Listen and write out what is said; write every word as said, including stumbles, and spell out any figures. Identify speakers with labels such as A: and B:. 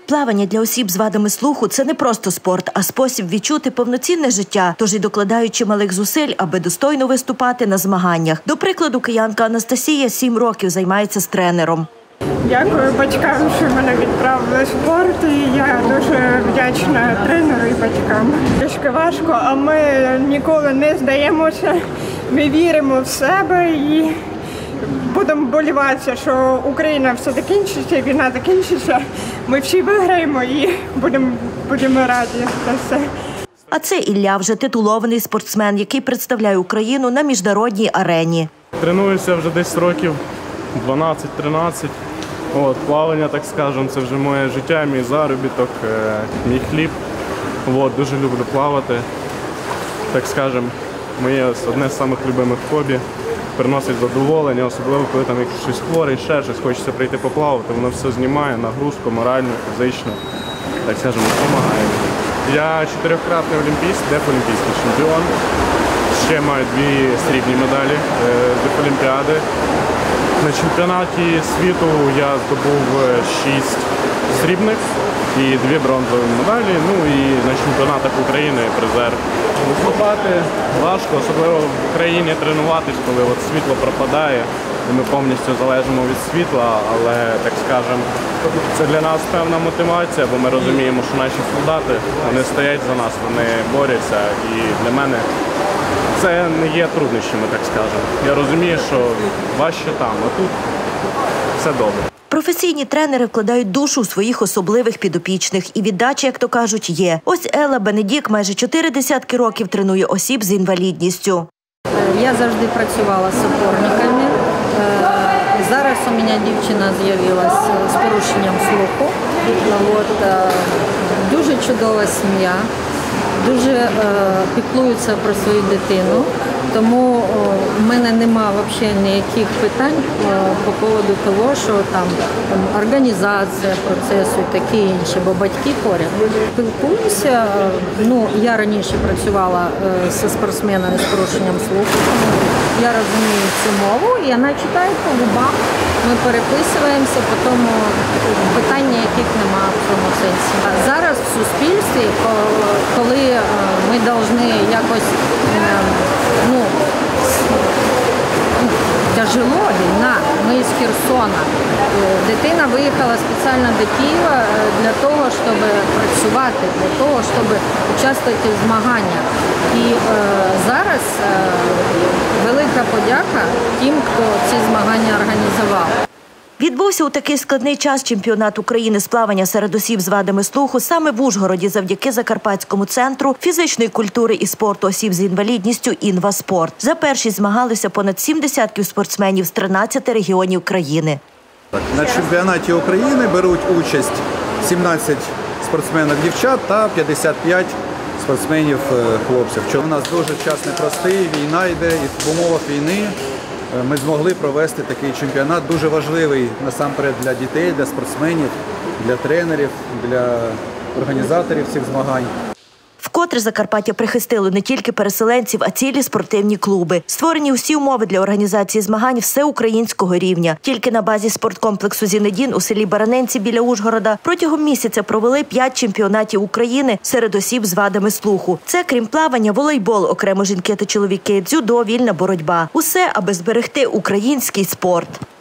A: Плавання для осіб з вадами слуху – це не просто спорт, а спосіб відчути повноцінне життя, тож і докладають чималих зусиль, аби достойно виступати на змаганнях. До прикладу, киянка Анастасія сім років займається з тренером.
B: Дякую батькам, що мене відправили в спорт, і я дуже вдячна тренеру і батькам. Трішки важко, а ми ніколи не здаємося, ми віримо в себе і будемо вболіватися, що Україна все закінчиться, війна закінчиться, ми всі виграємо і будемо, будемо раді за все.
A: А це Ілля, вже титулований спортсмен, який представляє Україну на міжнародній арені.
C: Тренуюся вже десь років дванадцять-тринадцять. От, плавання, так скажемо, це вже моє життя, мій заробіток, мій хліб. От, дуже люблю плавати. Так скажемо, моє одне з самих любимих хобі. Приносить задоволення, особливо коли там якщо щось хворий, ще щось, хочеться прийти поплавати, воно все знімає, нагрузку, моральну, фізичну, так скажемо, допомагає. Я чотирьохкратний олімпійський, дефолімпійський чемпіон. Ще маю дві срібні медалі з дефолімпіади. На чемпіонаті світу я здобув шість срібних і дві бронзові медалі, ну і на чемпіонатах України призер. Виступати важко, особливо в Україні тренуватись, коли от світло пропадає, і ми повністю залежимо від світла, але, так скажемо, це для нас певна мотивація, бо ми розуміємо, що наші солдати, вони стоять за нас, вони борються, і для мене це не є труднощами, так скажемо. Я розумію, що важче там, а тут все добре.
A: Професійні тренери вкладають душу у своїх особливих підопічних. І віддача, як то кажуть, є. Ось Елла Бенедік майже чотири десятки років тренує осіб з інвалідністю.
D: Я завжди працювала з опорниками. Зараз у мене дівчина з'явилася з порушенням слуху. От, дуже чудова сім'я. Дуже е, піклуються про свою дитину, тому в мене немає взагалі ніяких питань е, по поводу того, що там, там організація процесу і таке інше, бо батьки поряд. Спілкуюся, ну, я раніше працювала е, зі спортсменами з порушенням слуху, я розумію цю мову, і вона читає по губам, ми переписуємося, потім питань ніяких немає в цьому сенсі. Зараз в суспільстві, коли ми повинні якось, ну, тяжело, війна, ми з Херсона. Дитина виїхала спеціально до Києва для того, щоб працювати, для того, щоб участвувати в змаганнях. І е, зараз е, велика подяка тим, хто ці змагання організував.
A: Відбувся у такий складний час чемпіонат України з плавання серед осіб з вадами слуху саме в Ужгороді завдяки Закарпатському центру фізичної культури і спорту осіб з інвалідністю «Інваспорт». За першість змагалися понад сім десятків спортсменів з тринадцяти регіонів країни.
E: На чемпіонаті України беруть участь сімнадцять спортсменів дівчат та п'ятдесят п'ять спортсменів хлопців. У нас дуже час непростий, війна йде, і в умовах війни ми змогли провести такий чемпіонат, дуже важливий насамперед для дітей, для спортсменів, для тренерів, для організаторів цих змагань.
A: Вкотре Закарпаття прихистило не тільки переселенців, а цілі спортивні клуби. Створені усі умови для організації змагань всеукраїнського рівня. Тільки на базі спорткомплексу «Зінедін» у селі Бараненці біля Ужгорода протягом місяця провели п'ять чемпіонатів України серед осіб з вадами слуху. Це, крім плавання, волейбол, окремо жінки та чоловіки, дзюдо, вільна боротьба. Усе, аби зберегти український спорт.